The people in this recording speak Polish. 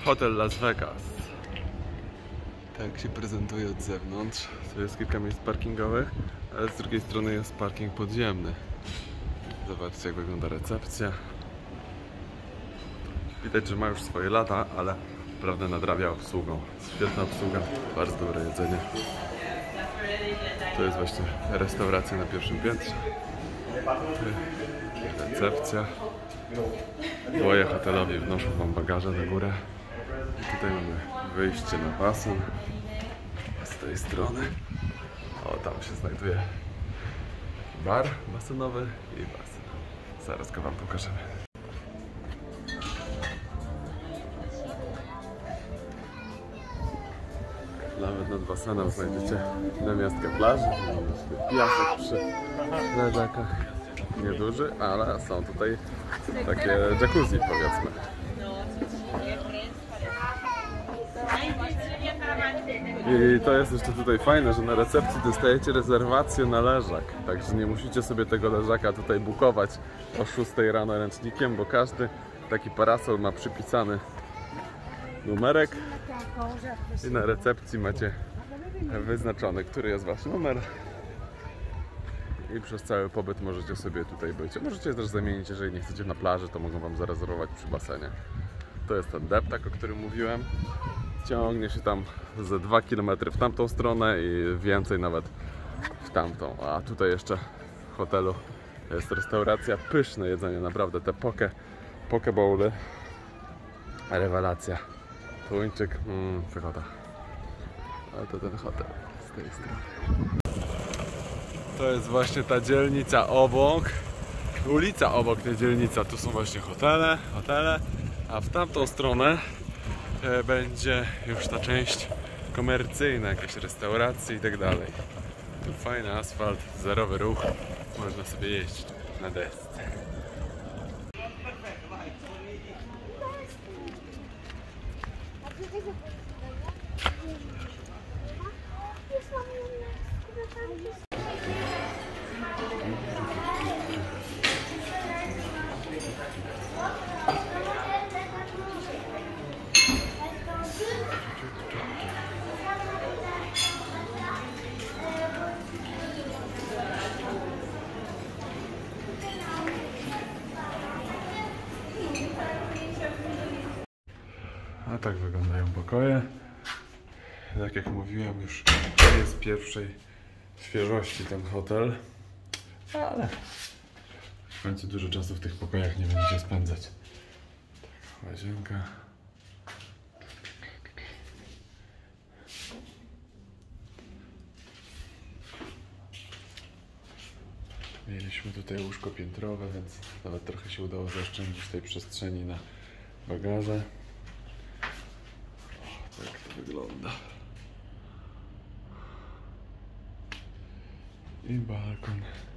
Hotel Las Vegas. Tak się prezentuje od zewnątrz. Tu jest kilka miejsc parkingowych, ale z drugiej strony jest parking podziemny. Zobaczcie, jak wygląda recepcja. Widać, że ma już swoje lata, ale naprawdę nadrabia obsługą. Świetna obsługa, bardzo dobre jedzenie. To jest właśnie restauracja na pierwszym piętrze. Recepcja. Boje hotelowi wnoszą wam bagaże na górę. I tutaj mamy wyjście na basen. Z tej strony. O, tam się znajduje bar basenowy i basen. Zaraz go wam pokażemy. Nawet nad basenem znajdziecie namiastkę plaży. Mamy sobie piasek przy leżakach. Nieduży, ale są tutaj takie jacuzzi, powiedzmy. I to jest jeszcze tutaj fajne, że na recepcji dostajecie rezerwację na leżak. Także nie musicie sobie tego leżaka tutaj bukować o 6 rano ręcznikiem, bo każdy taki parasol ma przypisany numerek. I na recepcji macie wyznaczony, który jest wasz numer. I przez cały pobyt możecie sobie tutaj być. Możecie też zamienić, jeżeli nie chcecie na plaży, to mogą wam zarezerwować przy basenie. To jest ten deptak, o którym mówiłem. Ciągnie się tam ze 2 km w tamtą stronę i więcej nawet w tamtą. A tutaj jeszcze w hotelu jest restauracja, pyszne jedzenie, naprawdę te poke bowly. Rewelacja. Tuńczyk, pychota. A to ten hotel z tej strony. To jest właśnie ta dzielnica obok. Ulica obok, nie dzielnica. Tu są właśnie hotele, a w tamtą stronę będzie już ta część komercyjna, jakieś restauracje i tak dalej. Tu fajny asfalt, zerowy ruch, można sobie jeździć na desce. A tak wyglądają pokoje. Tak jak mówiłem, już nie jest pierwszej świeżości ten hotel, ale w końcu dużo czasu w tych pokojach nie będziecie spędzać. Tak, łazienka. Mieliśmy tutaj łóżko piętrowe, więc nawet trochę się udało zaoszczędzić tej przestrzeni na bagaże. Tak to wygląda. I balkon.